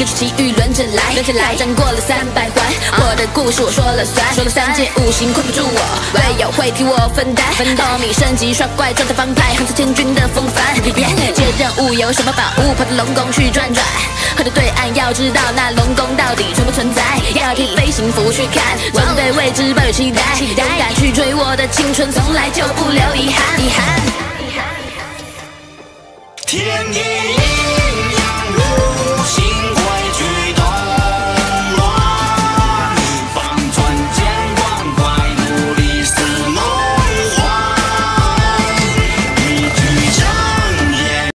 跟着奇遇轮着来，挑战过了300环，我的故事我说了算，说了3界5行困不住我，队友会替我分担，奥米升级刷怪状态方派，横扫千军的风范。接任务有什么宝物，跑到龙宫去转转，喝到对岸要知道那龙宫到底存不存在，要贴飞行服去看，准备未知抱有期待，勇敢去追我的青春，从来就不留遗憾。天意。